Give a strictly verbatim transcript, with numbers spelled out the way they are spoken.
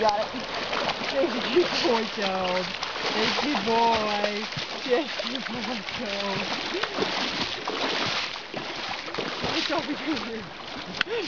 got it. Thank you, boy Toad. Thank you, boy. Thank you, boy Toad. It's over here.